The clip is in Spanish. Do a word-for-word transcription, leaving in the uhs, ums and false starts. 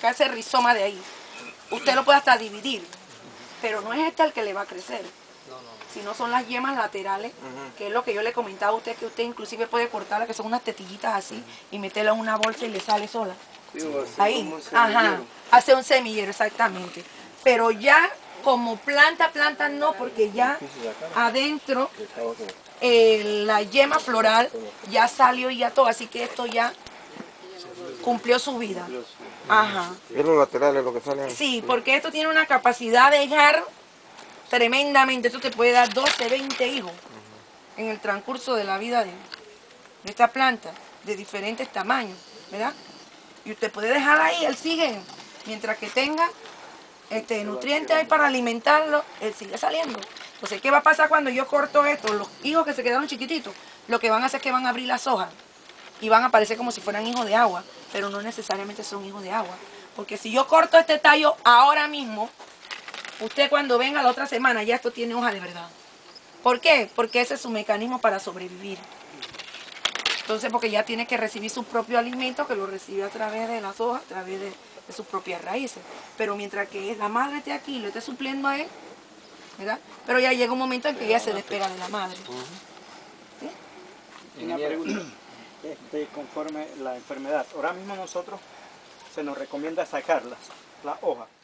sacar ese rizoma de ahí. Usted lo puede hasta dividir, pero no es este el que le va a crecer, sino son las yemas laterales, que es lo que yo le comentaba a usted, que usted inclusive puede cortarla, que son unas tetillitas así, y meterla en una bolsa y le sale sola. Ahí, ajá, hace un semillero, exactamente. Pero ya como planta, planta no, porque ya adentro eh, la yema floral ya salió y ya todo, así que esto ya cumplió su vida. Ajá. Es los laterales lo que sale ahí. Sí, porque esto tiene una capacidad de dejar tremendamente, esto te puede dar doce, veinte hijos en el transcurso de la vida de, de esta planta, de diferentes tamaños, ¿verdad? Y usted puede dejar ahí, él sigue, mientras que tenga este, nutrientes ahí para alimentarlo, él sigue saliendo. Entonces, ¿qué va a pasar cuando yo corto esto? Los hijos que se quedaron chiquititos, lo que van a hacer es que van a abrir las hojas y van a aparecer como si fueran hijos de agua, pero no necesariamente son hijos de agua. Porque si yo corto este tallo ahora mismo, usted cuando venga la otra semana ya esto tiene hoja de verdad. ¿Por qué? Porque ese es su mecanismo para sobrevivir. Entonces, porque ya tiene que recibir su propio alimento, que lo recibe a través de las hojas, a través de, de sus propias raíces. Pero mientras que la madre esté aquí y lo esté supliendo a él, ¿verdad? Pero ya llega un momento en que ella se despega de la madre. ¿Sí? Una pregunta, este, conforme la enfermedad, ahora mismo nosotros se nos recomienda sacarlas, las hojas.